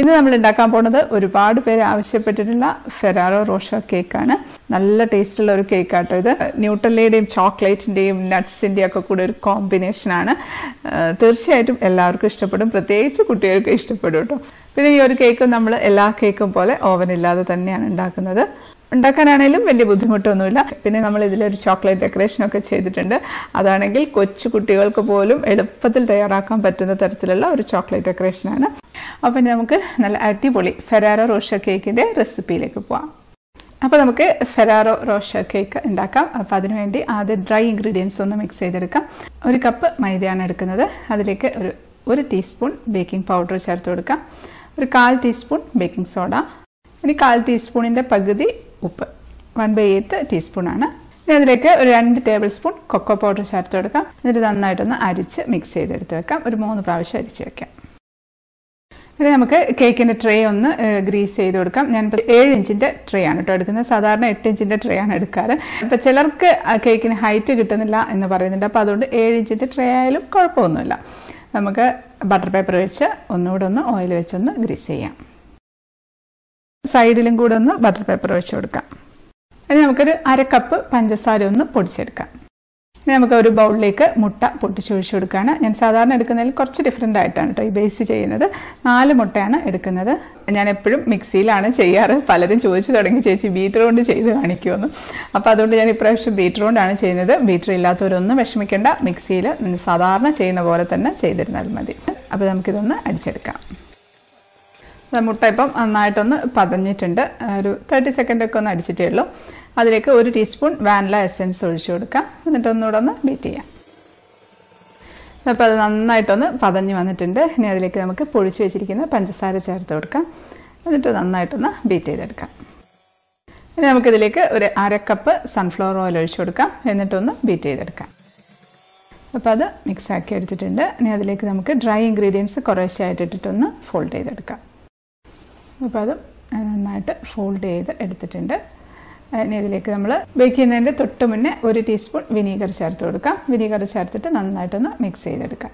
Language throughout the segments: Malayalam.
ഇന്ന് നമ്മൾ ഉണ്ടാക്കാൻ പോകുന്നത് ഒരുപാട് പേര് ആവശ്യപ്പെട്ടിട്ടുള്ള ഫെറാറോ റോഷർ കേക്കാണ്. നല്ല ടേസ്റ്റുള്ള ഒരു കേക്കാട്ടോ ഇത്. ന്യൂട്ടല്ലയുടെയും ചോക്ലേറ്റിൻ്റെയും നട്ട്സിൻ്റെയും ഒക്കെ കൂടെ ഒരു കോമ്പിനേഷനാണ്. തീർച്ചയായിട്ടും എല്ലാവർക്കും ഇഷ്ടപ്പെടും, പ്രത്യേകിച്ച് കുട്ടികൾക്ക് ഇഷ്ടപ്പെടും കേട്ടോ. പിന്നെ ഈ ഒരു കേക്ക് നമ്മൾ എല്ലാ കേക്കും പോലെ ഓവനില്ലാതെ തന്നെയാണ് ഉണ്ടാക്കുന്നത്. ഉണ്ടാക്കാനാണെങ്കിലും വലിയ ബുദ്ധിമുട്ടൊന്നുമില്ല. പിന്നെ നമ്മൾ ഇതിലൊരു ചോക്ലേറ്റ് ഡെക്കറേഷനൊക്കെ ചെയ്തിട്ടുണ്ട്. അതാണെങ്കിൽ കൊച്ചു കുട്ടികൾക്ക് പോലും എളുപ്പത്തിൽ തയ്യാറാക്കാൻ പറ്റുന്ന തരത്തിലുള്ള ഒരു ചോക്ലേറ്റ് ഡെക്കറേഷനാണ്. അപ്പം നമുക്ക് നല്ല അടിപൊളി ഫെറാറോ റോഷർ കേക്കിൻ്റെ റെസിപ്പിയിലേക്ക് പോവാം. അപ്പോൾ നമുക്ക് ഫെറാറോ റോഷർ കേക്ക് ഉണ്ടാക്കാം. അപ്പോൾ അതിനുവേണ്ടി ആദ്യം ഡ്രൈ ഇൻഗ്രീഡിയൻസ് ഒന്ന് മിക്സ് ചെയ്തെടുക്കാം. 1 കപ്പ് മൈദയാണ് എടുക്കുന്നത്. അതിലേക്ക് ഒരു ടീസ്പൂൺ ബേക്കിംഗ് പൗഡർ ചേർത്ത് കൊടുക്കാം. ഒരു 1/4 ടീസ്പൂൺ ബേക്കിംഗ് സോഡ, ഇനി 1/4 ടീസ്പൂണിൻ്റെ പകുതി ഉപ്പ്, 1/8 ടീസ്പൂണാണ്. ഇനി അതിലേക്ക് ഒരു 2 ടേബിൾ സ്പൂൺ കൊക്കോ പൗഡർ ചേർത്ത് കൊടുക്കാം. എന്നിട്ട് നന്നായിട്ടൊന്ന് അരിച്ച് മിക്സ് ചെയ്തെടുത്ത് വെക്കാം. ഒരു 3 പ്രാവശ്യം അരിച്ച് വെക്കാം. ഇനി നമുക്ക് കേക്കിൻ്റെ ട്രേ ഒന്ന് ഗ്രീസ് ചെയ്ത് കൊടുക്കാം. ഞാൻ 7 ഇഞ്ചിൻ്റെ ട്രേ ആണ് കേട്ടോ എടുക്കുന്നത്. സാധാരണ 8 ഇഞ്ചിൻ്റെ ട്രേ ആണ് എടുക്കാറ്. അപ്പോൾ ചിലർക്ക് കേക്കിന് ഹൈറ്റ് കിട്ടുന്നില്ല എന്ന് പറയുന്നുണ്ട്. അപ്പോൾ അതുകൊണ്ട് 7 ഇഞ്ചിൻ്റെ ട്രേ ആയാലും കുഴപ്പമൊന്നുമില്ല. നമുക്ക് ബട്ടർ പേപ്പർ വെച്ച് ഒന്നുകൂടെ ഒന്ന് ഓയിൽ വെച്ചൊന്ന് ഗ്രീസ് ചെയ്യാം. സൈഡിലും കൂടെ ഒന്ന് ബട്ടർ പേപ്പർ വെച്ച് കൊടുക്കാം. ഇനി നമുക്കൊരു 1/2 കപ്പ് പഞ്ചസാര ഒന്ന് പൊടിച്ചെടുക്കാം. ഇനി നമുക്ക് ഒരു ബൗളിലേക്ക് മുട്ട പൊട്ടിച്ചൊഴിച്ച് കൊടുക്കുകയാണ്. ഞാൻ സാധാരണ എടുക്കുന്നതിൽ കുറച്ച് ഡിഫറെൻ്റ് ആയിട്ടാണ് കേട്ടോ ഈ ബേസ് ചെയ്യുന്നത്. 4 മുട്ടയാണ് എടുക്കുന്നത്. ഞാൻ എപ്പോഴും മിക്സിയിലാണ് ചെയ്യാറ്. പലരും ചോദിച്ചു തുടങ്ങി, ചേച്ചി ബീറ്റർ കൊണ്ട് ചെയ്ത് കാണിക്കുമെന്ന്. അപ്പോൾ അതുകൊണ്ട് ഞാൻ ഇപ്രാവശ്യം ബീറ്റർ കൊണ്ടാണ് ചെയ്യുന്നത്. ബീറ്റർ ഇല്ലാത്തവരൊന്നും വിഷമിക്കേണ്ട, മിക്സിയിൽ സാധാരണ ചെയ്യുന്ന പോലെ തന്നെ ചെയ്തിരുന്നാൽ മതി. അപ്പോൾ നമുക്കിതൊന്ന് അടിച്ചെടുക്കാം. മുട്ട ഇപ്പം നന്നായിട്ടൊന്ന് പതഞ്ഞിട്ടുണ്ട്. ഒരു 30 സെക്കൻഡൊക്കെ ഒന്ന് അടിച്ചിട്ടേ ഉള്ളൂ. അതിലേക്ക് 1 ടീസ്പൂൺ വാനില എസൻസ് ഒഴിച്ചു കൊടുക്കാം. എന്നിട്ട് ഒന്നുകൂടെ ഒന്ന് ബീറ്റ് ചെയ്യാം. അപ്പോൾ അത് നന്നായിട്ടൊന്ന് പതഞ്ഞ് വന്നിട്ടുണ്ട്. ഇനി അതിലേക്ക് നമുക്ക് പൊടിച്ച് വെച്ചിരിക്കുന്ന പഞ്ചസാര ചേർത്ത് കൊടുക്കാം. എന്നിട്ട് നന്നായിട്ടൊന്ന് ബീറ്റ് ചെയ്തെടുക്കാം. ഇനി നമുക്കിതിലേക്ക് ഒരു 1/2 കപ്പ് സൺഫ്ലവർ ഓയിൽ ഒഴിച്ചു കൊടുക്കാം. എന്നിട്ടൊന്ന് ബീറ്റ് ചെയ്തെടുക്കാം. അപ്പോൾ അത് മിക്സാക്കി എടുത്തിട്ടുണ്ട്. ഇനി അതിലേക്ക് നമുക്ക് ഡ്രൈ ഇൻഗ്രീഡിയൻസ് കുറേശ്ശായിട്ട് ഇട്ടിട്ടൊന്ന് ഫോൾഡ് ചെയ്തെടുക്കാം. അപ്പോൾ അത് നന്നായിട്ട് ഫോൾഡ് ചെയ്ത് എടുത്തിട്ടുണ്ട്. ഇനി ഇതിലേക്ക് നമ്മൾ ബേക്ക് ചെയ്യുന്നതിൻ്റെ തൊട്ട് മുന്നേ 1 ടീസ്പൂൺ വിനീഗർ ചേർത്ത് കൊടുക്കാം. വിനീഗർ ചേർത്തിട്ട് നന്നായിട്ടൊന്ന് മിക്സ് ചെയ്തെടുക്കാം.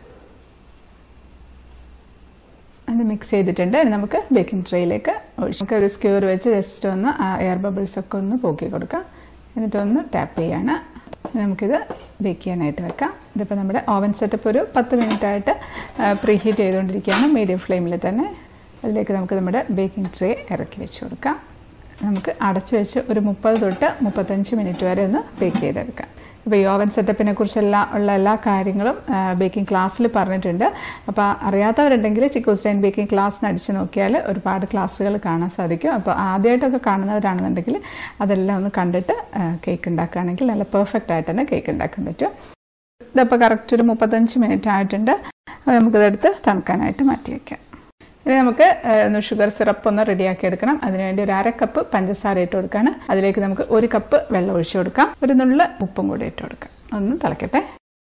അത് മിക്സ് ചെയ്തിട്ടുണ്ട്. ഇനി നമുക്ക് ബേക്കിംഗ് ട്രേയിലേക്ക് ഒഴിച്ച് ഒരു സ്ക്യൂർ വെച്ച് ജസ്റ്റ് ഒന്ന് എയർ ബബിൾസ് ഒക്കെ ഒന്ന് പോക്കി കൊടുക്കാം. എന്നിട്ടൊന്ന് ടാപ്പ് ചെയ്യാണ്. നമുക്കിത് ബേക്ക് ചെയ്യാനായിട്ട് വെക്കാം. ഇതിപ്പോൾ നമ്മുടെ ഓവൻ സെറ്റപ്പ് ഒരു 10 മിനിറ്റായിട്ട് പ്രീ ഹീറ്റ് ചെയ്തുകൊണ്ടിരിക്കുകയാണ്, മീഡിയം ഫ്ലെയിമിൽ തന്നെ. അതിലേക്ക് നമുക്ക് നമ്മുടെ ബേക്കിംഗ് ട്രേ ഇറക്കി വെച്ച് കൊടുക്കാം. നമുക്ക് അടച്ചു വെച്ച് ഒരു 30 തൊട്ട് 35 മിനിറ്റ് വരെ ഒന്ന് ബേക്ക് ചെയ്തെടുക്കാം. ഇപ്പോൾ ഈ ഓവൻ സെറ്റപ്പിനെ കുറിച്ചുള്ള എല്ലാ കാര്യങ്ങളും ബേക്കിംഗ് ക്ലാസ്സിൽ പറഞ്ഞിട്ടുണ്ട്. അപ്പോൾ അറിയാത്തവരുണ്ടെങ്കിൽ ചിക്കൂസ് ഡൈൻ ബേക്കിംഗ് ക്ലാസ്സിന് അടിച്ച് നോക്കിയാൽ ഒരുപാട് ക്ലാസ്സുകൾ കാണാൻ സാധിക്കും. അപ്പോൾ ആദ്യമായിട്ടൊക്കെ കാണുന്നവരാണെന്നുണ്ടെങ്കിൽ അതെല്ലാം ഒന്ന് കണ്ടിട്ട് കേക്ക് ഉണ്ടാക്കുകയാണെങ്കിൽ നല്ല പെർഫെക്റ്റ് ആയിട്ട് തന്നെ കേക്ക് ഉണ്ടാക്കാൻ പറ്റും. ഇതിപ്പോൾ കറക്റ്റ് ഒരു 35 മിനിറ്റ് ആയിട്ടുണ്ട്. നമുക്കിതെടുത്ത് തണുക്കാനായിട്ട് മാറ്റി വയ്ക്കാം. ഇനി നമുക്ക് ഷുഗർ സിറപ്പ് ഒന്ന് റെഡിയാക്കി എടുക്കണം. അതിനുവേണ്ടി ഒരു 1/2 കപ്പ് പഞ്ചസാര ഇട്ട് കൊടുക്കുകയാണ്. അതിലേക്ക് നമുക്ക് 1 കപ്പ് വെള്ളം ഒഴിച്ചു കൊടുക്കാം. ഒരു നുള്ള് ഉപ്പും കൂടി ഇട്ട് കൊടുക്കാം. ഒന്ന് തിളക്കട്ടെ.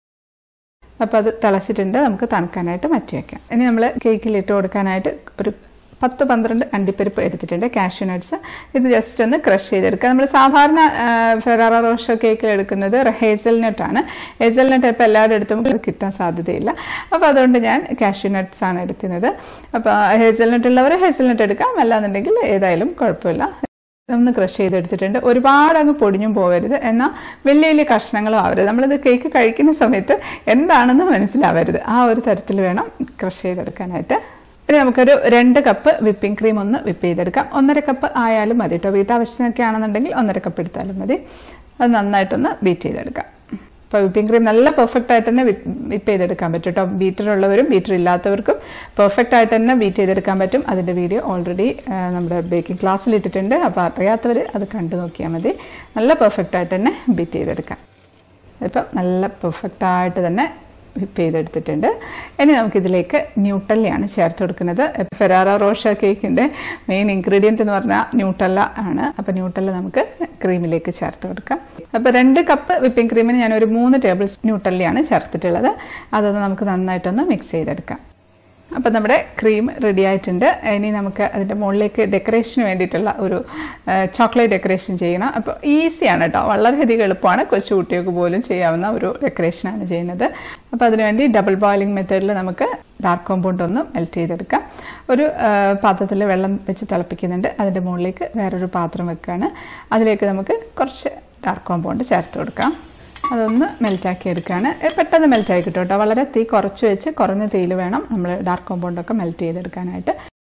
അപ്പോൾ അത് തിളച്ചിട്ടുണ്ട്. നമുക്ക് തണുക്കാനായിട്ട് മാറ്റി വയ്ക്കാം. ഇനി നമ്മൾ കേക്കിൽ ഇട്ട് കൊടുക്കാനായിട്ട് ഒരു 10-12 അണ്ടിപ്പരിപ്പ് എടുത്തിട്ടുണ്ട്, കാഷ്യൂനട്ട്സ്. ഇത് ജസ്റ്റ് ഒന്ന് ക്രഷ് ചെയ്തെടുക്കുക. നമ്മൾ സാധാരണ ഫെറാറോ റോഷർ കേക്കിൽ എടുക്കുന്നത് ഹേസൽനട്ടാണ്. ഹേസൽനട്ട് ഇപ്പോൾ എല്ലാവരുടെ അടുത്തും കിട്ടാൻ സാധ്യതയില്ല. അപ്പോൾ അതുകൊണ്ട് ഞാൻ കാഷ്യൂനട്ട്സ് ആണ് എടുക്കുന്നത്. അപ്പോൾ ഹേസൽനട്ട് ഉള്ളവർ ഹേസൽനട്ട് എടുക്കാം, അല്ലാന്നുണ്ടെങ്കിൽ ഏതായാലും കുഴപ്പമില്ല. ഒന്ന് ക്രഷ് ചെയ്തെടുത്തിട്ടുണ്ട്. ഒരുപാട് അങ്ങ് പൊടിഞ്ഞും പോകരുത്, എന്നാൽ വലിയ വലിയ കഷ്ണങ്ങളും ആവരുത്. നമ്മളിത് കേക്ക് കഴിക്കുന്ന സമയത്ത് എന്താണെന്ന് മനസ്സിലാവരുത്. ആ ഒരു തരത്തിൽ വേണം ക്രഷ് ചെയ്തെടുക്കാനായിട്ട്. ഇനി നമുക്കൊരു 2 കപ്പ് വിപ്പിംഗ് ക്രീം ഒന്ന് വിപ്പ് ചെയ്തെടുക്കാം. 1/2 കപ്പ് ആയാലും മതി കേട്ടോ. വീട്ടാവശ്യത്തിനൊക്കെ ആണെന്നുണ്ടെങ്കിൽ 1/2 കപ്പ് എടുത്താലും മതി. അത് നന്നായിട്ടൊന്ന് ബീറ്റ് ചെയ്തെടുക്കാം. അപ്പോൾ വിപ്പിംഗ് ക്രീം നല്ല പെർഫെക്റ്റ് ആയിട്ട് തന്നെ വിപ്പ് ചെയ്തെടുക്കാൻ പറ്റും കേട്ടോ. ബീറ്ററുള്ളവരും ബീറ്റർ ഇല്ലാത്തവർക്കും പെർഫെക്റ്റ് ആയിട്ട് തന്നെ ബീറ്റ് ചെയ്തെടുക്കാൻ പറ്റും. അതിൻ്റെ വീഡിയോ ഓൾറെഡി നമ്മുടെ ബേക്കിംഗ് ക്ലാസ്സിൽ ഇട്ടിട്ടുണ്ട്. അപ്പോൾ അറിയാത്തവർ അത് കണ്ടു നോക്കിയാൽ മതി. നല്ല പെർഫെക്റ്റ് ആയിട്ട് തന്നെ ബീറ്റ് ചെയ്തെടുക്കാം. ഇപ്പം നല്ല പെർഫെക്റ്റ് ആയിട്ട് തന്നെ വിപ്പ് ചെയ്തെടുത്തിട്ടുണ്ട്. ഇനി നമുക്കിതിലേക്ക് ന്യൂട്ടല്ലയാണ് ചേർത്ത് കൊടുക്കുന്നത്. ഫെറാറോ റോഷർ കേക്കിൻ്റെ മെയിൻ ഇൻഗ്രീഡിയൻറ്റ് എന്ന് പറഞ്ഞാൽ ന്യൂട്ടല്ല ആണ്. അപ്പോൾ ന്യൂട്ടല്ല നമുക്ക് ക്രീമിലേക്ക് ചേർത്ത് കൊടുക്കാം. അപ്പോൾ 2 കപ്പ് വിപ്പിംഗ് ക്രീമിന് ഞാനൊരു 3 ടേബിൾ സ്പൂൺ ന്യൂട്ടല്ലയാണ് ചേർത്തിട്ടുള്ളത്. അതൊന്ന് നമുക്ക് നന്നായിട്ടൊന്ന് മിക്സ് ചെയ്തെടുക്കാം. അപ്പോൾ നമ്മുടെ ക്രീം റെഡി ആയിട്ടുണ്ട്. ഇനി നമുക്ക് അതിൻ്റെ മുകളിലേക്ക് ഡെക്കറേഷന് വേണ്ടിയിട്ടുള്ള ഒരു ചോക്ലേറ്റ് ഡെക്കറേഷൻ ചെയ്യണം. അപ്പോൾ ഈസിയാണ് കേട്ടോ, വളരെയധികം എളുപ്പമാണ്. കൊച്ചു കുട്ടികൾക്ക് പോലും ചെയ്യാവുന്ന ഒരു ഡെക്കറേഷനാണ് ചെയ്യുന്നത്. അപ്പോൾ അതിനുവേണ്ടി ഡബിൾ ബോയിലിംഗ് മെത്തേഡിൽ നമുക്ക് ഡാർക്ക് കോമ്പൗണ്ട് ഒന്ന് മെൽറ്റ് ചെയ്തെടുക്കാം. ഒരു പാത്രത്തിൽ വെള്ളം വെച്ച് തിളപ്പിക്കുന്നുണ്ട്. അതിൻ്റെ മുകളിലേക്ക് വേറൊരു പാത്രം വെക്കുകയാണ്. അതിലേക്ക് നമുക്ക് കുറച്ച് ഡാർക്ക് കോമ്പൗണ്ട് ചേർത്ത് കൊടുക്കാം. അതൊന്ന് മെൽറ്റാക്കി എടുക്കുകയാണ്. പെട്ടെന്ന് മെൽറ്റായി കിട്ടും കേട്ടോ. വളരെ തീ കുറച്ച് വെച്ച് കുറഞ്ഞ തീയിൽ വേണം നമ്മൾ ഡാർക്ക് കോമ്പൗണ്ടൊക്കെ മെൽറ്റ് ചെയ്തെടുക്കാനായിട്ട്.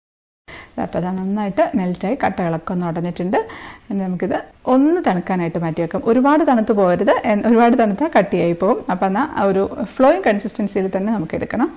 അപ്പോൾ അത് നന്നായിട്ട് മെൽറ്റായി കട്ടകളൊക്കെ ഒന്ന് ഉടഞ്ഞിട്ടുണ്ട്. നമുക്കിത് ഒന്ന് തണുക്കാനായിട്ട് മാറ്റി വെക്കാം. ഒരുപാട് തണുത്ത് പോകരുത്, ഒരുപാട് തണുത്താൽ കട്ടിയായി പോകും. അപ്പം എന്നാൽ ഒരു ഫ്ലോയിങ് കൺസിസ്റ്റൻസിയിൽ തന്നെ നമുക്ക് എടുക്കണം.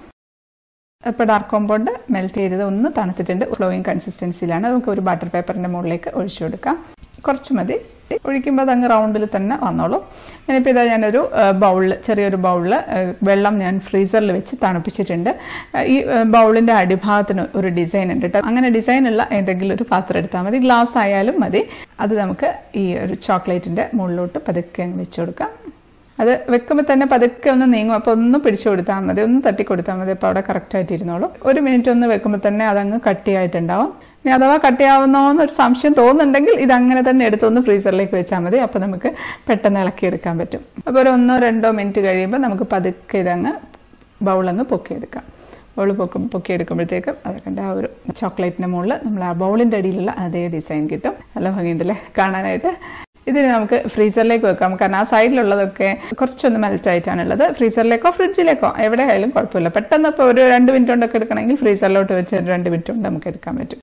ഇപ്പോൾ ഡാർക്ക് കോമ്പൗണ്ട് മെൽറ്റ് ചെയ്തത് ഒന്ന് തണുത്തിട്ടുണ്ട്. ഫ്ലോയിങ് കൺസിസ്റ്റൻസിയിലാണ്. നമുക്ക് ഒരു ബട്ടർ പേപ്പറിൻ്റെ മുകളിലേക്ക് ഒഴിച്ചു കൊടുക്കാം. കുറച്ച് മതി. ഒഴിക്കുമ്പോൾ അതങ്ങ് റൗണ്ടിൽ തന്നെ വന്നോളൂ. ഇനിയിപ്പോൾ ഇതാ ഞാനൊരു ബൗളിൽ, ചെറിയൊരു ബൗളിൽ വെള്ളം ഞാൻ ഫ്രീസറിൽ വെച്ച് തണുപ്പിച്ചിട്ടുണ്ട്. ഈ ബൗളിൻ്റെ അടിഭാഗത്തിന് ഒരു ഡിസൈൻ ഉണ്ട് കേട്ടോ. അങ്ങനെ ഡിസൈനുള്ള എന്തെങ്കിലും ഒരു പാത്രം എടുത്താൽ മതി. ഗ്ലാസ് ആയാലും മതി. അത് നമുക്ക് ഈ ഒരു ചോക്ലേറ്റിൻ്റെ മുകളിലോട്ട് പതുക്കെ അങ്ങ് വെച്ച് കൊടുക്കാം. അത് വെക്കുമ്പോൾ തന്നെ പതുക്കെ ഒന്ന് നീങ്ങും. അപ്പോൾ ഒന്ന് പിടിച്ചു കൊടുത്താൽ മതി, ഒന്ന് തട്ടി കൊടുത്താൽ മതി. അപ്പോൾ അവിടെ കറക്റ്റായിട്ട് ഇരുന്നോളൂ. ഒരു മിനിറ്റ് ഒന്ന് വെക്കുമ്പോൾ തന്നെ അതങ്ങ് കട്ടിയായിട്ടുണ്ടാവും. ഇനി അഥവാ കട്ടിയാവുന്നോന്നൊരു സംശയം തോന്നുന്നുണ്ടെങ്കിൽ ഇതങ്ങനെ തന്നെ എടുത്തൊന്ന് ഫ്രീസറിലേക്ക് വെച്ചാൽ മതി. അപ്പോൾ നമുക്ക് പെട്ടെന്ന് ഇളക്കിയെടുക്കാൻ പറ്റും. അപ്പോൾ ഒരു 1-2 മിനിറ്റ് കഴിയുമ്പോൾ നമുക്ക് പതുക്കെ ഇതങ്ങ് ബൗളങ്ങ് പൊക്കിയെടുക്കാം. ബൗൾ പൊക്കിയെടുക്കുമ്പോഴത്തേക്കും അതൊക്കെ ആ ഒരു ചോക്ലേറ്റിൻ്റെ മുകളിൽ നമ്മൾ ആ ബൗളിൻ്റെ അടിയിലുള്ള അതേ ഡിസൈൻ കിട്ടും. നല്ല ഭംഗിയുണ്ടല്ലേ കാണാനായിട്ട്. ഇതിന് നമുക്ക് ഫ്രീസറിലേക്ക് വെക്കാം. കാരണം ആ സൈഡിലുള്ളതൊക്കെ കുറച്ചൊന്ന് മെൽറ്റ് ആയിട്ടാണുള്ളത്. ഫ്രീസറിലേക്കോ ഫ്രിഡ്ജിലേക്കോ എവിടെ ആയാലും കുഴപ്പമില്ല. പെട്ടെന്ന് ഇപ്പോൾ ഒരു 2 മിനിറ്റ് കൊണ്ടൊക്കെ എടുക്കണമെങ്കിൽ ഫ്രീസറിലോട്ട് വെച്ച് 2 മിനിറ്റ് കൊണ്ട് നമുക്ക് എടുക്കാൻ പറ്റും.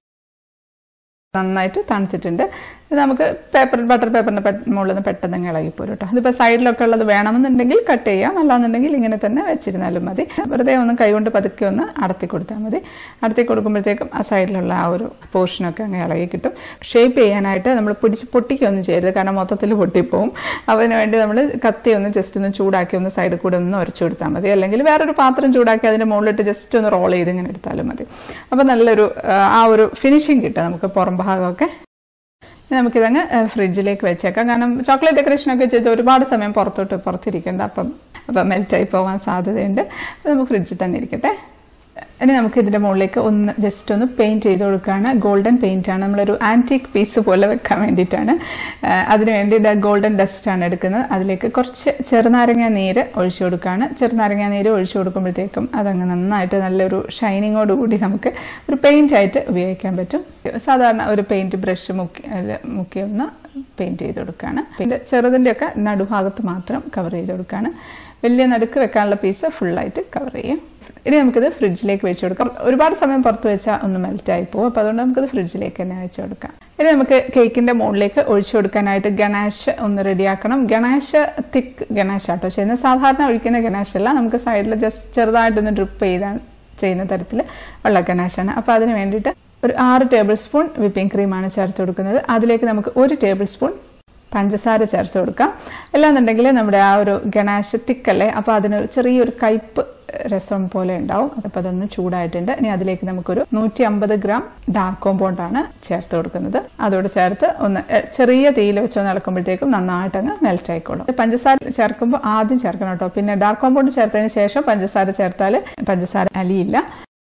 നന്നായിട്ട് തണുത്തിട്ടുണ്ട്. ഇത് നമുക്ക് ബട്ടർ പേപ്പറിൻ്റെ മുകളിൽ നിന്ന് പെട്ടെന്ന് ഇളകിപ്പോരും കേട്ടോ. ഇതിപ്പോൾ സൈഡിലൊക്കെ ഉള്ളത് വേണമെന്നുണ്ടെങ്കിൽ കട്ട് ചെയ്യാം, അല്ലാന്നുണ്ടെങ്കിൽ ഇങ്ങനെ തന്നെ വെച്ചിരുന്നാലും മതി. വെറുതെ ഒന്ന് കൈകൊണ്ട് പതുക്കെ ഒന്ന് അടത്തി കൊടുത്താൽ മതി. അടത്തി കൊടുക്കുമ്പോഴത്തേക്കും ആ സൈഡിലുള്ള ആ ഒരു പോർഷനൊക്കെ അങ്ങ് ഇളകി കിട്ടും. ഷേപ്പ് ചെയ്യാനായിട്ട് നമ്മൾ പൊട്ടിക്കൊന്നും ചെയ്യരുത്, കാരണം മൊത്തത്തിൽ പൊട്ടിപ്പോവും. അതിന് വേണ്ടി നമ്മൾ കത്തി ഒന്ന് ജസ്റ്റ് ഒന്ന് ചൂടാക്കി ഒന്ന് സൈഡിൽ കൂടെ ഒന്ന് ഉരച്ചു കൊടുത്താൽ മതി. അല്ലെങ്കിൽ വേറൊരു പാത്രം ചൂടാക്കി അതിൻ്റെ മുകളിലിട്ട് ജസ്റ്റ് ഒന്ന് റോൾ ചെയ്ത് ഇങ്ങനെ എടുത്താലും മതി. അപ്പോൾ നല്ലൊരു ആ ഒരു ഫിനിഷിങ് കിട്ടും നമുക്ക് പുറം ഭാഗമൊക്കെ. നമുക്കിതങ്ങ് ഫ്രിഡ്ജിലേക്ക് വെച്ചേക്കാം. കാരണം ചോക്ലേറ്റ് ഡെക്കറേഷനൊക്കെ ചെയ്ത് ഒരുപാട് സമയം പുറത്തിരിക്കേണ്ട. അപ്പം മെൽറ്റായി പോകാൻ സാധ്യതയുണ്ട്. അത് നമുക്ക് ഫ്രിഡ്ജിൽ തന്നെ ഇരിക്കട്ടെ. ഇനി നമുക്ക് ഇതിൻ്റെ മുകളിലേക്ക് ഒന്ന് ജസ്റ്റ് ഒന്ന് പെയിൻറ്റ് ചെയ്ത് കൊടുക്കുകയാണ്. ഗോൾഡൻ പെയിൻറ്റാണ്. നമ്മളൊരു ആൻറ്റീക്ക് പീസ് പോലെ വെക്കാൻ വേണ്ടിയിട്ടാണ്. അതിന് വേണ്ടി ഗോൾഡൻ ഡസ്റ്റാണ് എടുക്കുന്നത്. അതിലേക്ക് കുറച്ച് ചെറുനാരങ്ങ നീര് ഒഴിച്ചു കൊടുക്കുകയാണ്. ചെറുനാരങ്ങ നീര് ഒഴിച്ചു കൊടുക്കുമ്പോഴത്തേക്കും അതങ്ങ് നന്നായിട്ട് നല്ലൊരു ഷൈനിങ്ങോടുകൂടി നമുക്ക് ഒരു പെയിൻറ്റായിട്ട് ഉപയോഗിക്കാൻ പറ്റും. സാധാരണ ഒരു പെയിൻറ്റ് ബ്രഷ് മുക്കി ഒന്ന് പെയിൻറ്റ് ചെയ്ത് കൊടുക്കുകയാണ്. പിന്നെ ചെറുതിൻ്റെയൊക്കെ നടുഭാഗത്ത് മാത്രം കവർ ചെയ്ത് കൊടുക്കുകയാണ്. വലിയ നടുക്ക് വെക്കാനുള്ള പീസ് ഫുള്ളായിട്ട് കവർ ചെയ്യും. ഇനി നമുക്കിത് ഫ്രിഡ്ജിലേക്ക് വെച്ച് കൊടുക്കാം. ഒരുപാട് സമയം പുറത്ത് വെച്ചാൽ ഒന്ന് മെൽറ്റായി പോകും. അപ്പോൾ അതുകൊണ്ട് നമുക്കിത് ഫ്രിഡ്ജിലേക്ക് തന്നെ വെച്ച് കൊടുക്കാം. ഇനി നമുക്ക് കേക്കിൻ്റെ മുകളിലേക്ക് ഒഴിച്ചു കൊടുക്കാനായിട്ട് ഗണാഷ് ഒന്ന് റെഡിയാക്കണം. ഗണാഷ് തിക്ക് ഗണാഷ് ആട്ടോ ചെയ്യുന്നത്. സാധാരണ ഒഴിക്കുന്ന ഗണാഷല്ല, നമുക്ക് സൈഡിൽ ജസ്റ്റ് ചെറുതായിട്ടൊന്ന് ഡ്രിപ്പ് ചെയ്യുന്ന തരത്തിൽ ഉള്ള ഗണാഷാണ്. അപ്പോൾ അതിന് വേണ്ടിയിട്ട് ഒരു 6 ടേബിൾ സ്പൂൺ വിപ്പിംഗ് ക്രീമാണ് ചേർത്ത് കൊടുക്കുന്നത്. അതിലേക്ക് നമുക്ക് 1 ടേബിൾ സ്പൂൺ പഞ്ചസാര ചേർത്ത് കൊടുക്കാം. അല്ലാന്നുണ്ടെങ്കിൽ നമ്മുടെ ആ ഒരു ഗണാഷ് തിക്കല്ലേ, അപ്പോൾ അതിനൊരു ചെറിയൊരു കയ്പ്പ് രസം പോലെ ഉണ്ടാവും. അപ്പോൾ അതൊന്ന് ചൂടായിട്ടുണ്ട്. ഇനി അതിലേക്ക് നമുക്കൊരു 150 ഗ്രാം ഡാർക്ക് കോമ്പൗണ്ടാണ് ചേർത്ത് കൊടുക്കുന്നത്. അതോടെ ചേർത്ത് ഒന്ന് ചെറിയ തീയിൽ വെച്ചൊന്ന് ഇളക്കുമ്പോഴത്തേക്കും നന്നായിട്ട് അങ്ങ് മെൽറ്റ് ആയിക്കോളും. പഞ്ചസാര ചേർക്കുമ്പോൾ ആദ്യം ചേർക്കണം കേട്ടോ. പിന്നെ ഡാർക്ക് കോമ്പൗണ്ട് ചേർത്തതിന് ശേഷം പഞ്ചസാര ചേർത്താൽ പഞ്ചസാര അലിയില്ല.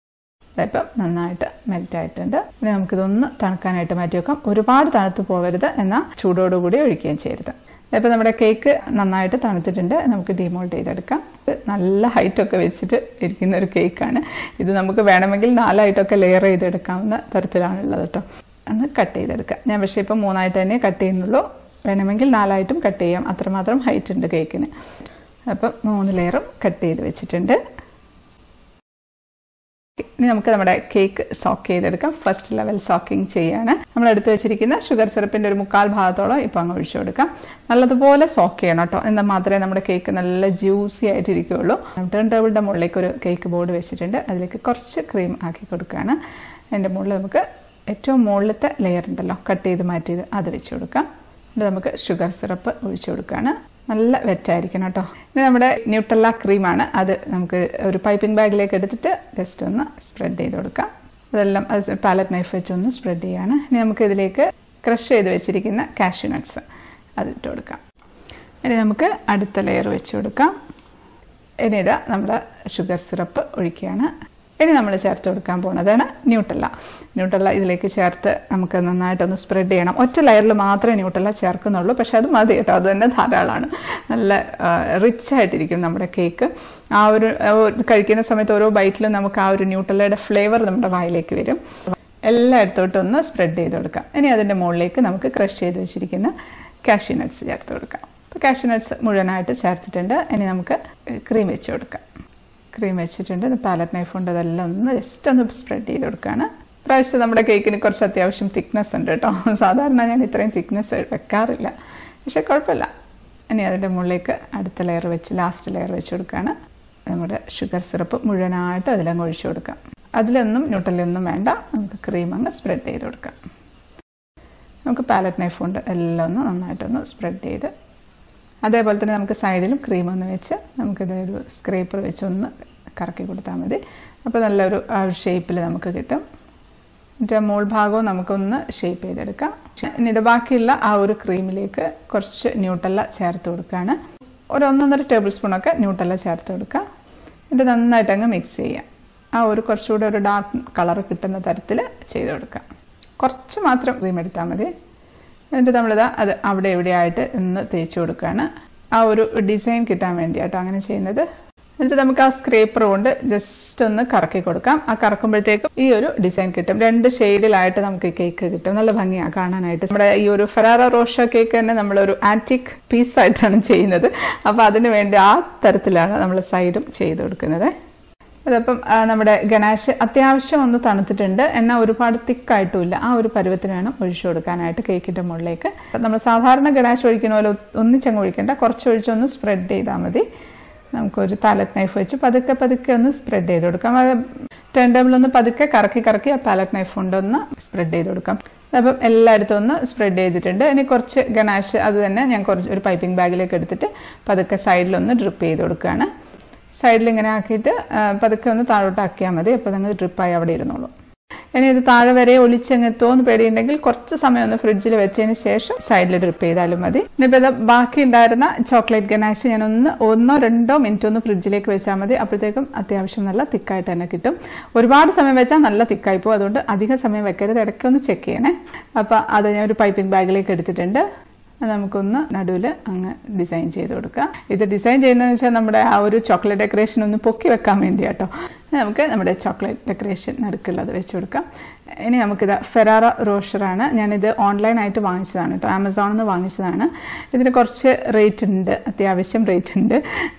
ഇപ്പം നന്നായിട്ട് മെൽറ്റ് ആയിട്ടുണ്ട്. ഇനി നമുക്കിതൊന്ന് തണുക്കാനായിട്ട് മാറ്റി വെക്കാം. ഒരുപാട് തണുത്ത് പോകരുത്, എന്നാൽ ചൂടോടുകൂടി ഒഴിക്കുകയും ചെയ്യരുത്. ഇപ്പം നമ്മുടെ കേക്ക് നന്നായിട്ട് തണുത്തിട്ടുണ്ട്. നമുക്ക് ഡീമോൾഡ് ചെയ്തെടുക്കാം. നല്ല ഹൈറ്റൊക്കെ വെച്ചിട്ട് ഇരിക്കുന്ന ഒരു കേക്കാണ് ഇത്. നമുക്ക് വേണമെങ്കിൽ 4 ആയിട്ടൊക്കെ ലെയർ ചെയ്തെടുക്കാവുന്ന തരത്തിലാണുള്ളത് കേട്ടോ. ഒന്ന് കട്ട് ചെയ്തെടുക്കാം. ഞാൻ പക്ഷേ ഇപ്പം 3 ആയിട്ട് തന്നെ കട്ട് ചെയ്യുന്നുള്ളൂ. വേണമെങ്കിൽ 4 ആയിട്ടും കട്ട് ചെയ്യാം. അത്രമാത്രം ഹൈറ്റ് ഉണ്ട് കേക്കിന്. അപ്പം 3 ലെയറും കട്ട് ചെയ്ത് വെച്ചിട്ടുണ്ട്. ഇനി നമുക്ക് നമ്മുടെ കേക്ക് സോക്ക് ചെയ്തെടുക്കാം. ഫസ്റ്റ് ലെവൽ സോക്കിംഗ് ചെയ്യാണ്. നമ്മൾ എടുത്ത് വെച്ചിരിക്കുന്ന ഷുഗർ സിറപ്പിൻ്റെ ഒരു 1/4 ഭാഗത്തോളം ഇപ്പം അങ്ങ് ഒഴിച്ചു കൊടുക്കാം. നല്ലതുപോലെ സോക്ക് ചെയ്യണം കേട്ടോ. എന്നാൽ മാത്രമേ നമ്മുടെ കേക്ക് നല്ല ജ്യൂസി ആയിട്ടിരിക്കുകയുള്ളൂ. ടേൺ ടേബിളിൻ്റെ മുകളിലേക്ക് ഒരു കേക്ക് ബോർഡ് വെച്ചിട്ടുണ്ട്. അതിലേക്ക് കുറച്ച് ക്രീം ആക്കി കൊടുക്കുകയാണ്. അതിൻ്റെ മുകളിൽ നമുക്ക് ഏറ്റവും മുകളിലത്തെ ലെയർ ഉണ്ടല്ലോ, കട്ട് ചെയ്ത് മാറ്റിയത്, അത് വെച്ച് കൊടുക്കാം. എന്നിട്ട് നമുക്ക് ഷുഗർ സിറപ്പ് ഒഴിച്ചു കൊടുക്കുകയാണ്. നല്ല വെറ്റായിരിക്കണം കേട്ടോ. ഇനി നമ്മുടെ ന്യൂട്ടെല്ല ക്രീമാണ്. അത് നമുക്ക് ഒരു പൈപ്പിംഗ് ബാഗിലേക്ക് എടുത്തിട്ട് ജസ്റ്റ് ഒന്ന് സ്പ്രെഡ് ചെയ്ത് കൊടുക്കാം. അതെല്ലാം പാലറ്റ് നൈഫ് വെച്ചൊന്ന് സ്പ്രെഡ് ചെയ്യാണ്. ഇനി നമുക്ക് ഇതിലേക്ക് ക്രഷ് ചെയ്ത് വെച്ചിരിക്കുന്ന കാഷ്യൂനട്ട്സ് അതിട്ട് കൊടുക്കാം. ഇനി നമുക്ക് അടുത്ത ലെയർ വെച്ച് കൊടുക്കാം. ഇനി ഇതാ നമ്മുടെ ഷുഗർ സിറപ്പ് ഒഴിക്കുകയാണ്. ഇനി നമ്മൾ ചേർത്ത് കൊടുക്കാൻ പോകുന്നതാണ് ന്യൂട്ടല്ല. ന്യൂട്ടല്ല ഇതിലേക്ക് ചേർത്ത് നമുക്ക് നന്നായിട്ടൊന്ന് സ്പ്രെഡ് ചെയ്യണം. ഒറ്റ ലെയറിൽ മാത്രമേ ന്യൂട്ടല്ല ചേർക്കുന്നുള്ളൂ, പക്ഷെ അത് മതി കേട്ടോ, അത് തന്നെ ധാരാളമാണ്. നല്ല റിച്ച് ആയിട്ടിരിക്കും നമ്മുടെ കേക്ക്. ആ ഒരു കഴിക്കുന്ന സമയത്ത് ഓരോ ബൈറ്റിലും നമുക്ക് ആ ഒരു ന്യൂട്ടല്ലയുടെ ഫ്ലേവർ നമ്മുടെ വായിലേക്ക് വരും. എല്ലായിടത്തോട്ടൊന്ന് സ്പ്രെഡ് ചെയ്ത് കൊടുക്കാം. ഇനി അതിൻ്റെ മുകളിലേക്ക് നമുക്ക് ക്രഷ് ചെയ്ത് വെച്ചിരിക്കുന്ന കാഷ്യൂ നട്ട്സ് ചേർത്ത് കൊടുക്കാം. അപ്പോൾ കാഷ്യൂ നട്ട്സ് മുഴുവനായിട്ട് ചേർത്തിട്ടുണ്ട്. ഇനി നമുക്ക് ക്രീം വെച്ച് കൊടുക്കാം. ക്രീം വെച്ചിട്ടുണ്ട്. പാലറ്റ് നൈഫ് കൊണ്ട് അതെല്ലാം ഒന്ന് ജസ്റ്റ് ഒന്ന് സ്പ്രെഡ് ചെയ്ത് കൊടുക്കുകയാണ്. പ്രാവശ്യം നമ്മുടെ കേക്കിന് കുറച്ച് അത്യാവശ്യം തിക്നെസ് ഉണ്ട് കേട്ടോ. സാധാരണ ഞാൻ ഇത്രയും തിക്നെസ് വെക്കാറില്ല, പക്ഷെ കുഴപ്പമില്ല. ഇനി അതിൻ്റെ മുകളിലേക്ക് അടുത്ത ലെയർ വെച്ച് ലാസ്റ്റ് ലെയർ വെച്ച് കൊടുക്കുകയാണ്. നമ്മുടെ ഷുഗർ സിറപ്പ് മുഴുവനായിട്ട് അതിലങ്ങ് ഒഴിച്ചു കൊടുക്കാം. അതിലൊന്നും ന്യൂട്ടല്ലൊന്നും വേണ്ട, നമുക്ക് ക്രീം അങ്ങ് സ്പ്രെഡ് ചെയ്ത് കൊടുക്കാം. നമുക്ക് പാലറ്റ് നൈഫ് കൊണ്ട് എല്ലാം ഒന്ന് നന്നായിട്ടൊന്ന് സ്പ്രെഡ് ചെയ്ത്, അതേപോലെ തന്നെ നമുക്ക് സൈഡിലും ക്രീം ഒന്ന് വെച്ച് നമുക്കിത് ഒരു സ്ക്രേപ്പർ വെച്ച് ഒന്ന് കറക്കി കൊടുത്താൽ മതി. അപ്പോൾ നല്ലൊരു ആ ഒരു ഷേപ്പിൽ നമുക്ക് കിട്ടും. എന്നിട്ട് മോൾ ഭാഗവും നമുക്കൊന്ന് ഷേപ്പ് ചെയ്തെടുക്കാം. ഇനി ഇത് ബാക്കിയുള്ള ആ ഒരു ക്രീമിലേക്ക് കുറച്ച് ന്യൂട്ടല്ല ചേർത്ത് കൊടുക്കുകയാണ്. ഒരു 1.5 ടേബിൾ സ്പൂണൊക്കെ ന്യൂട്ടല്ല ചേർത്ത് കൊടുക്കുക. എന്നിട്ട് നന്നായിട്ട് അങ്ങ് മിക്സ് ചെയ്യാം. ആ ഒരു കുറച്ചുകൂടെ ഒരു ഡാർക്ക് കളർ കിട്ടുന്ന തരത്തിൽ ചെയ്ത് കൊടുക്കാം. കുറച്ച് മാത്രം ക്രീം എടുത്താൽ മതി. എന്നിട്ട് നമ്മളിതാ അത് അവിടെ എവിടെയായിട്ട് ഒന്ന് തേച്ച് കൊടുക്കുകയാണ്. ആ ഒരു ഡിസൈൻ കിട്ടാൻ വേണ്ടിയാട്ടോ അങ്ങനെ ചെയ്യുന്നത്. എന്നിട്ട് നമുക്ക് ആ സ്ക്രേപ്പർ കൊണ്ട് ജസ്റ്റ് ഒന്ന് കറക്കി കൊടുക്കാം. ആ കറക്കുമ്പോഴത്തേക്കും ഈ ഒരു ഡിസൈൻ കിട്ടും. 2 ഷെയ്ഡിലായിട്ട് നമുക്ക് ഈ കേക്ക് കിട്ടും. നല്ല ഭംഗിയാണ് കാണാനായിട്ട്. നമ്മുടെ ഈ ഒരു ഫെറാറോ റോഷർ കേക്ക് തന്നെ നമ്മളൊരു ആന്റിക് പീസായിട്ടാണ് ചെയ്യുന്നത്. അപ്പോൾ അതിന് വേണ്ടി ആ തരത്തിലാണ് നമ്മൾ സൈഡും ചെയ്ത് കൊടുക്കുന്നത്. അതപ്പം നമ്മുടെ ഗണാഷ് അത്യാവശ്യം ഒന്ന് തണുത്തിട്ടുണ്ട്, എന്നാൽ ഒരുപാട് തിക്കായിട്ടുമില്ല. ആ ഒരു പരുവത്തിന് വേണം ഒഴിച്ചു കൊടുക്കാനായിട്ട് കേക്കിൻ്റെ മുകളിലേക്ക്. നമ്മൾ സാധാരണ ഗണാഷ് ഒഴിക്കുന്ന പോലെ ഒന്നിച്ചങ്ങ് ഒഴിക്കേണ്ട, കുറച്ച് ഒഴിച്ചൊന്ന് സ്പ്രെഡ് ചെയ്താൽ മതി. നമുക്കൊരു പാലറ്റ് നൈഫ് വെച്ച് പതുക്കെ പതുക്കെ ഒന്ന് സ്പ്രെഡ് ചെയ്ത് കൊടുക്കാം. അത് ടേൺ ടേബിൾ ഒന്ന് പതുക്കെ കറക്കി ആ പാലറ്റ് നൈഫ് കൊണ്ടൊന്ന് സ്പ്രെഡ് ചെയ്ത് കൊടുക്കാം. അപ്പം എല്ലായിടത്തും ഒന്ന് സ്പ്രെഡ് ചെയ്തിട്ടുണ്ട്. ഇനി കുറച്ച് ഗണാഷ് അത് തന്നെ ഞാൻ ഒരു പൈപ്പിംഗ് ബാഗിലേക്ക് എടുത്തിട്ട് പതുക്കെ സൈഡിലൊന്ന് ഡ്രിപ്പ് ചെയ്ത് കൊടുക്കുകയാണ്. സൈഡിൽ ഇങ്ങനെ ആക്കിയിട്ട് പതുക്കെ ഒന്ന് താഴോട്ടാക്കിയാൽ മതി. അപ്പോൾ നിങ്ങൾ ഡ്രിപ്പായി അവിടെ ഇരുന്നോളൂ. ഇനി ഇത് താഴെ വരെ ഒളിച്ചെങ്ങെത്തോന്ന് പേടിയുണ്ടെങ്കിൽ കുറച്ച് സമയം ഒന്ന് ഫ്രിഡ്ജിൽ വെച്ചതിന് ശേഷം സൈഡിൽ ഡ്രിപ്പ് ചെയ്താലും മതി. ഇനിയിപ്പോൾ ഇത് ബാക്കി ഉണ്ടായിരുന്ന ചോക്ലേറ്റ് ഗനാഷ് ഞാൻ 1-2 മിനിറ്റ് ഒന്ന് ഫ്രിഡ്ജിലേക്ക് വെച്ചാൽ മതി. അപ്പോഴത്തേക്കും അത്യാവശ്യം നല്ല തിക്കായിട്ട് തന്നെ കിട്ടും. ഒരുപാട് സമയം വെച്ചാൽ നല്ല തിക്കായി പോകും. അതുകൊണ്ട് അധികം സമയം വെക്കരുത്, ഇടയ്ക്കൊന്ന് ചെക്ക് ചെയ്യണേ. അപ്പോൾ അത് ഞാൻ ഒരു പൈപ്പിംഗ് ബാഗിലേക്ക് എടുത്തിട്ടുണ്ട്. നമുക്കൊന്ന് നടുവിൽ അങ്ങ് ഡിസൈൻ ചെയ്ത് കൊടുക്കാം. ഇത് ഡിസൈൻ ചെയ്യുന്നതെന്ന് വെച്ചാൽ നമ്മുടെ ആ ഒരു ചോക്ലേറ്റ് ഡെക്കറേഷൻ ഒന്ന് പൊക്കി വെക്കാൻ വേണ്ടി കേട്ടോ. നമുക്ക് നമ്മുടെ ചോക്ലേറ്റ് ഡെക്കറേഷൻ നടുക്കുള്ളത് വെച്ച് കൊടുക്കാം. ഇനി നമുക്കിത് ഫെറാറോ റോഷറാണ്. ഞാനിത് ഓൺലൈനായിട്ട് വാങ്ങിച്ചതാണ് കേട്ടോ, ആമസോണിൽ നിന്ന് വാങ്ങിച്ചതാണ്. ഇതിന് കുറച്ച് റേറ്റ് ഉണ്ട്, അത്യാവശ്യം റേറ്റ് ഉണ്ട്.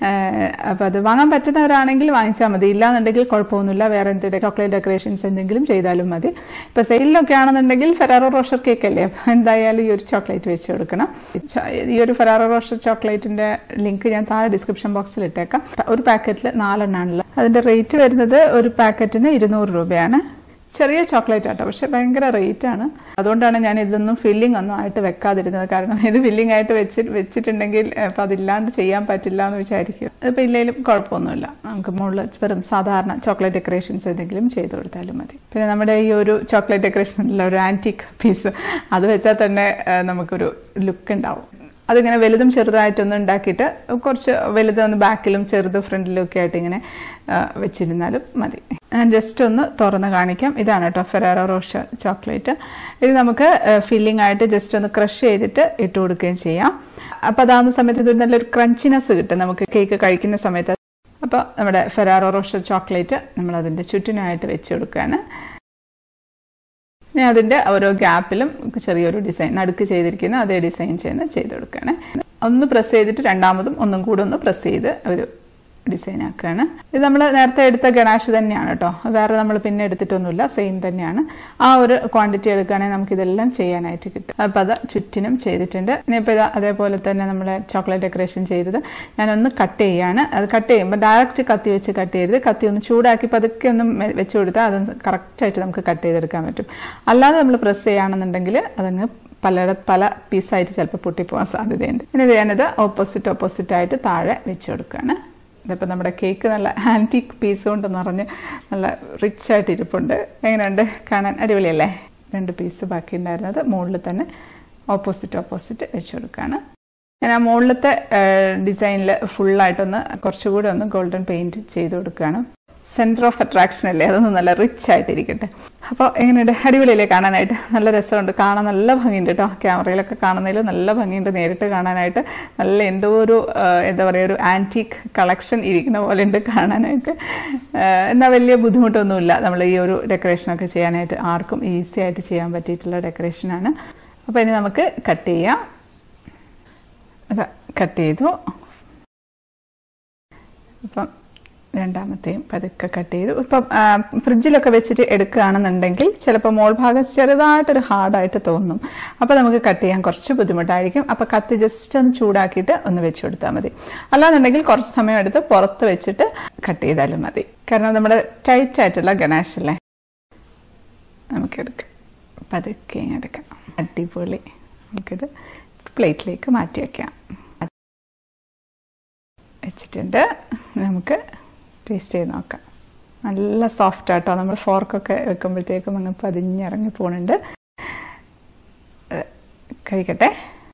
അപ്പോൾ അത് വാങ്ങാൻ പറ്റുന്നവരാണെങ്കിൽ വാങ്ങിച്ചാൽ മതി. ഇല്ലാന്നുണ്ടെങ്കിൽ കുഴപ്പമൊന്നുമില്ല, വേറെ എന്തെങ്കിലും ചോക്ലേറ്റ് ഡെക്കറേഷൻസ് എന്തെങ്കിലും ചെയ്താലും മതി. ഇപ്പോൾ സെയിലൊക്കെ ആണെന്നുണ്ടെങ്കിൽ ഫെറാറോ റോഷർ കേക്ക് അല്ലേ, അപ്പോൾ എന്തായാലും ഈ ഒരു ചോക്ലേറ്റ് വെച്ച് കൊടുക്കണം. ഈ ഒരു ഫെറാറോ റോഷർ ചോക്ലേറ്റിൻ്റെ ലിങ്ക് ഞാൻ താഴെ ഡിസ്ക്രിപ്ഷൻ ബോക്സിൽ ഇട്ടേക്കാം. ഒരു പാക്കറ്റിൽ 4 എണ്ണമാണല്ലോ. അതിൻ്റെ റേറ്റ് വരുന്നത് ഒരു പാക്കറ്റിന് 200 രൂപയാണ്. ചെറിയ ചോക്ലേറ്റ് ആട്ടോ, പക്ഷെ ഭയങ്കര റേറ്റ് ആണ്. അതുകൊണ്ടാണ് ഞാൻ ഇതൊന്നും ഫില്ലിംഗ് ഒന്നും ആയിട്ട് വെക്കാതിരുന്നത്. കാരണം ഇത് ഫില്ലിംഗ് ആയിട്ട് വെച്ചിട്ടുണ്ടെങ്കിൽ അപ്പം അതില്ലാണ്ട് ചെയ്യാൻ പറ്റില്ല എന്ന് വിചാരിക്കും. അതിപ്പോൾ ഇല്ലെങ്കിലും കുഴപ്പമൊന്നുമില്ല. നമുക്ക് മുകളിൽ വെറും സാധാരണ ചോക്ലേറ്റ് ഡെക്കറേഷൻസ് എന്തെങ്കിലും ചെയ്ത് കൊടുത്താലും മതി. പിന്നെ നമ്മുടെ ഈ ഒരു ചോക്ലേറ്റ് ഡെക്കറേഷനുള്ള ഒരു ആൻറ്റിക് പീസ് അത് വെച്ചാൽ തന്നെ നമുക്കൊരു ലുക്ക് ഉണ്ടാവും. അതിങ്ങനെ വലുതും ചെറുതായിട്ടൊന്നും ഉണ്ടാക്കിയിട്ട് കുറച്ച് വലുതൊന്ന് ബാക്കിലും ചെറുത് ഫ്രണ്ടിലും ഒക്കെ ആയിട്ട് ഇങ്ങനെ വെച്ചിരുന്നാലും മതി. ഞാൻ ജസ്റ്റ് ഒന്ന് തുറന്ന് കാണിക്കാം. ഇതാണ് കേട്ടോ ഫെറാറോ റോഷർ ചോക്ലേറ്റ്. ഇത് നമുക്ക് ഫില്ലിംഗ് ആയിട്ട് ജസ്റ്റ് ഒന്ന് ക്രഷ് ചെയ്തിട്ട് ഇട്ട് കൊടുക്കുകയും ചെയ്യാം. അപ്പോൾ അതാവുന്ന സമയത്ത് ഇത് നല്ലൊരു ക്രഞ്ചിനെസ് കിട്ടും നമുക്ക് കേക്ക് കഴിക്കുന്ന സമയത്ത്. അപ്പോൾ നമ്മുടെ ഫെറാറോ റോഷർ ചോക്ലേറ്റ് നമ്മൾ അതിൻ്റെ ചുറ്റിനായിട്ട് വെച്ച് കൊടുക്കുകയാണ്. ഞാൻ അതിൻ്റെ ഓരോ ഗ്യാപ്പിലും ചെറിയൊരു ഡിസൈൻ നടുക്ക് ചെയ്തിരിക്കുന്ന അതേ ഡിസൈൻ ചെയ്ത് കൊടുക്കുകയാണ്. ഒന്ന് പ്രസ് ചെയ്തിട്ട് രണ്ടാമതും ഒന്നും കൂടെ ഒന്ന് പ്രസ് ചെയ്ത് ഒരു ഡിസൈൻ ആക്കുകയാണ്. ഇത് നമ്മൾ നേരത്തെ എടുത്ത ഗണാഷ് തന്നെയാണ് കേട്ടോ, വേറെ നമ്മൾ പിന്നെ എടുത്തിട്ടൊന്നുമില്ല, സെയിം തന്നെയാണ്. ആ ഒരു ക്വാണ്ടിറ്റി എടുക്കുകയാണെങ്കിൽ നമുക്കിതെല്ലാം ചെയ്യാനായിട്ട് കിട്ടും. അപ്പോൾ അത് ചുറ്റിനും ചെയ്തിട്ടുണ്ട്. ഇനിയിപ്പോൾ ഇത് അതേപോലെ തന്നെ നമ്മൾ ചോക്ലേറ്റ് ഡെക്കറേഷൻ ചെയ്തത് ഞാനൊന്ന് കട്ട് ചെയ്യാണ്. അത് കട്ട് ചെയ്യുമ്പോൾ ഡയറക്റ്റ് കത്തി വെച്ച് കട്ട് ചെയ്യരുത്. കത്തി ഒന്ന് ചൂടാക്കി പതുക്കെ ഒന്നും വെച്ച് കൊടുത്താൽ അത് കറക്റ്റായിട്ട് നമുക്ക് കട്ട് ചെയ്തെടുക്കാൻ പറ്റും. അല്ലാതെ നമ്മൾ പ്രസ് ചെയ്യുകയാണെന്നുണ്ടെങ്കിൽ അതങ്ങ് പല പീസായിട്ട് ചിലപ്പോൾ പൊട്ടിപ്പോകാൻ സാധ്യതയുണ്ട്. ഇനി ഞാനിത് ഓപ്പോസിറ്റായിട്ട് താഴെ വെച്ച് കൊടുക്കുകയാണ്. ഇതിപ്പോൾ നമ്മുടെ കേക്ക് നല്ല ആൻറ്റിക് പീസ് കൊണ്ട് നിറഞ്ഞ് നല്ല റിച്ച് ആയിട്ട് ഇരിപ്പുണ്ട്. എങ്ങനെയുണ്ട് കാണാൻ? അടിപൊളിയല്ലേ? 2 പീസ് ബാക്കി ഉണ്ടായിരുന്നത് മുകളിൽ തന്നെ ഓപ്പോസിറ്റ് വെച്ച് കൊടുക്കുകയാണ്. ഞാൻ ആ മുകളിലത്തെ ഡിസൈനിൽ ഫുള്ളായിട്ടൊന്ന് കുറച്ചുകൂടി ഒന്ന് ഗോൾഡൻ പെയിൻറ്റ് ചെയ്ത് കൊടുക്കുകയാണ്. സെൻറ്റർ ഓഫ് അട്രാക്ഷൻ അല്ലേ, അതൊന്ന് നല്ല റിച്ച് ആയിട്ടിരിക്കട്ടെ. അപ്പോൾ എങ്ങനെയുണ്ട്? അടിപൊളിയല്ലേ കാണാനായിട്ട്? നല്ല രസമുണ്ട്, കാണാൻ നല്ല ഭംഗിയുണ്ട് കേട്ടോ. ക്യാമറയിലൊക്കെ കാണുന്നതിൽ നല്ല ഭംഗിയുണ്ട്, നേരിട്ട് കാണാനായിട്ട് നല്ല എന്തോ ഒരു എന്താ പറയുക, ഒരു ആൻറ്റീക്ക് കളക്ഷൻ ഇരിക്കുന്ന പോലെ ഉണ്ട് കാണാനായിട്ട്. എന്നാൽ വലിയ ബുദ്ധിമുട്ടൊന്നുമില്ല നമ്മൾ ഈ ഒരു ഡെക്കറേഷനൊക്കെ ചെയ്യാനായിട്ട്. ആർക്കും ഈസി ആയിട്ട് ചെയ്യാൻ പറ്റിയിട്ടുള്ള ഡെക്കറേഷനാണ്. അപ്പോൾ ഇനി നമുക്ക് കട്ട് ചെയ്യാം. അതാ കട്ട് ചെയ്തു. അപ്പം രണ്ടാമത്തെയും പതുക്കെ കട്ട് ചെയ്തു. ഇപ്പം ഫ്രിഡ്ജിലൊക്കെ വെച്ചിട്ട് എടുക്കുകയാണെന്നുണ്ടെങ്കിൽ ചിലപ്പോൾ മോൾ ഭാഗം ചെറുതായിട്ടൊരു ഹാർഡായിട്ട് തോന്നും. അപ്പോൾ നമുക്ക് കട്ട് ചെയ്യാൻ കുറച്ച് ബുദ്ധിമുട്ടായിരിക്കും. അപ്പോൾ കത്തി ജസ്റ്റ് ഒന്ന് ചൂടാക്കിയിട്ട് ഒന്ന് വെച്ച് കൊടുത്താൽ മതി. അല്ലാന്നുണ്ടെങ്കിൽ കുറച്ച് സമയം എടുത്ത് പുറത്ത് വെച്ചിട്ട് കട്ട് ചെയ്താലും മതി. കാരണം നമ്മുടെ ടൈറ്റ് ആയിട്ടുള്ള ഗനാഷ് അല്ലേ, നമുക്കെടുക്കാം. പതുക്കെ എടുക്കാം. അടിപൊളി. നമുക്കിത് പ്ലേറ്റിലേക്ക് മാറ്റി വയ്ക്കാം. വെച്ചിട്ടുണ്ട്. നമുക്ക് ടേസ്റ്റ് ചെയ്ത് നോക്കാം. നല്ല സോഫ്റ്റ് ആട്ടോ. നമ്മൾ ഫോർക്കൊക്കെ വെക്കുമ്പോഴത്തേക്കും അങ്ങ് പതിഞ്ഞിറങ്ങി പോകുന്നുണ്ട്. കഴിക്കട്ടെ.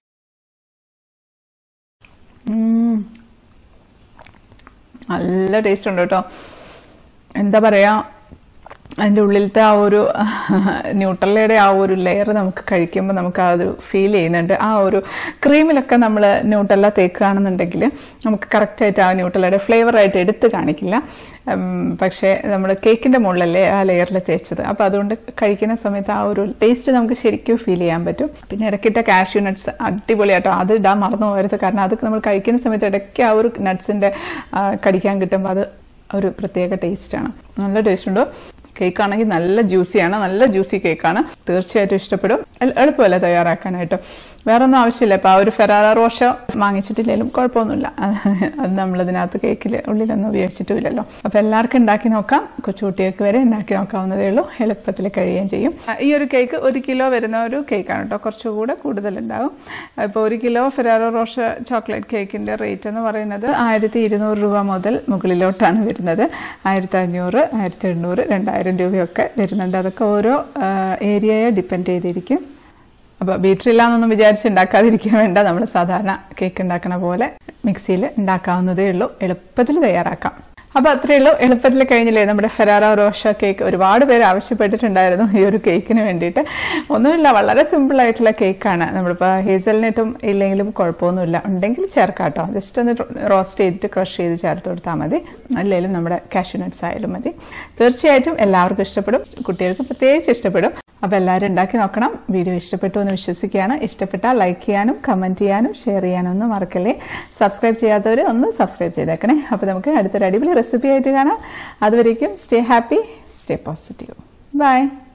നല്ല ടേസ്റ്റ് ഉണ്ട് കേട്ടോ. എന്താ പറയുക, അതിൻ്റെ ഉള്ളിലത്തെ ആ ഒരു ന്യൂട്രല്ലയുടെ ആ ഒരു ലെയർ നമുക്ക് കഴിക്കുമ്പോൾ നമുക്ക് ആ ഒരു ഫീൽ ചെയ്യുന്നുണ്ട്. ആ ഒരു ക്രീമിലൊക്കെ നമ്മൾ ന്യൂട്രല്ല തേക്കുകയാണെന്നുണ്ടെങ്കിൽ നമുക്ക് കറക്റ്റായിട്ട് ആ ന്യൂട്രല്ലയുടെ ഫ്ലേവറായിട്ട് എടുത്ത് കാണിക്കില്ല. പക്ഷേ നമ്മൾ കേക്കിൻ്റെ മുകളിലല്ലേ ആ ലെയറിൽ തേച്ചത്. അപ്പോൾ അതുകൊണ്ട് കഴിക്കുന്ന സമയത്ത് ആ ഒരു ടേസ്റ്റ് നമുക്ക് ശരിക്കും ഫീൽ ചെയ്യാൻ പറ്റും. പിന്നെ ഇടയ്ക്കിട്ട കാഷ്യൂ നട്ട്സ് അടിപൊളിയാട്ടോ. അത് ഇടാൻ മറന്നു പോകരുത്. കാരണം അത് നമ്മൾ കഴിക്കുന്ന സമയത്ത് ഇടയ്ക്ക് ആ ഒരു നട്ട്സിൻ്റെ കടിക്കാൻ കിട്ടുമ്പോൾ അത് ഒരു പ്രത്യേക ടേസ്റ്റാണ്. നല്ല ടേസ്റ്റ് ഉണ്ടോ? കേക്കാണെങ്കിൽ നല്ല ജ്യൂസിയാണ്, നല്ല ജ്യൂസി കേക്കാണ്. തീർച്ചയായിട്ടും ഇഷ്ടപ്പെടും. എളുപ്പമല്ല തയ്യാറാക്കാനായിട്ട്. വേറെ ഒന്നും ആവശ്യമില്ല. ഇപ്പോൾ ആ ഒരു ഫെറാറോ റോഷർ വാങ്ങിച്ചിട്ടില്ലെങ്കിലും കുഴപ്പമൊന്നുമില്ല. അത് നമ്മളിതിനകത്ത് കേക്കിൽ ഉള്ളിലൊന്നും ഉപയോഗിച്ചിട്ടുമില്ലല്ലോ. അപ്പോൾ എല്ലാവർക്കും ഉണ്ടാക്കി നോക്കാം. കൊച്ചുകുട്ടികൾക്ക് വരെ ഉണ്ടാക്കി നോക്കാവുന്നതേ ഉള്ളൂ. എളുപ്പത്തിൽ കഴിയുകയും ചെയ്യും. ഈ ഒരു കേക്ക് 1 കിലോ വരുന്ന ഒരു കേക്കാണ് കേട്ടോ. കുറച്ചുകൂടെ കൂടുതലുണ്ടാവും. ഇപ്പോൾ 1 കിലോ ഫെറാറോ റോഷർ ചോക്ലേറ്റ് കേക്കിൻ്റെ റേറ്റ് എന്ന് പറയുന്നത് 1200 രൂപ മുതൽ മുകളിലോട്ടാണ് വരുന്നത്. 1500, 1800, 2000 രൂപയൊക്കെ വരുന്നുണ്ട്. അതൊക്കെ ഓരോ ഏരിയയെ ഡിപ്പെൻഡ് ചെയ്തിരിക്കും. അപ്പോൾ ബീറ്ററില്ലാന്നൊന്നും വിചാരിച്ച് ഉണ്ടാക്കാതിരിക്കാൻ വേണ്ട. നമ്മൾ സാധാരണ കേക്ക് ഉണ്ടാക്കണ പോലെ മിക്സിയിൽ ഉണ്ടാക്കാവുന്നതേ ഉള്ളൂ. എളുപ്പത്തിൽ തയ്യാറാക്കാം. അപ്പോൾ അത്രയേ ഉള്ളൂ. എളുപ്പത്തിൽ കഴിഞ്ഞില്ലേ നമ്മുടെ ഫെറാറോ റോഷർ കേക്ക്. ഒരുപാട് പേര് ആവശ്യപ്പെട്ടിട്ടുണ്ടായിരുന്നു ഈ ഒരു കേക്കിന് വേണ്ടിയിട്ട്. ഒന്നുമില്ല, വളരെ സിമ്പിളായിട്ടുള്ള കേക്കാണ്. നമ്മളിപ്പോൾ ഹേസൽനട്ടും ഇല്ലെങ്കിലും കുഴപ്പമൊന്നുമില്ല. ഉണ്ടെങ്കിൽ ചേർക്കാം കേട്ടോ. ജസ്റ്റ് ഒന്ന് റോസ്റ്റ് ചെയ്തിട്ട് ക്രഷ് ചെയ്ത് ചേർത്ത് കൊടുത്താൽ മതി. അല്ലെങ്കിലും നമ്മുടെ കാഷ്യൂ നട്ട്സ് ആയാലും മതി. തീർച്ചയായിട്ടും എല്ലാവർക്കും ഇഷ്ടപ്പെടും. കുട്ടികൾക്ക് പ്രത്യേകിച്ച് ഇഷ്ടപ്പെടും. അപ്പോൾ എല്ലാവരും ഉണ്ടാക്കി നോക്കണം. വീഡിയോ ഇഷ്ടപ്പെട്ടു എന്ന് വിശ്വസിക്കുകയാണ്. ഇഷ്ടപ്പെട്ടാൽ ലൈക്ക് ചെയ്യാനും കമൻറ്റ് ചെയ്യാനും ഷെയർ ചെയ്യാനും ഒന്നും മറക്കല്ലേ. സബ്സ്ക്രൈബ് ചെയ്യാത്തവർ ഒന്ന് സബ്സ്ക്രൈബ് ചെയ്തേക്കണേ. അപ്പോൾ നമുക്ക് അടുത്തൊരു അടിപൊളി റെസിപ്പി ആയിട്ട് കാണാം. അതുവരേക്കും stay happy, stay positive. By.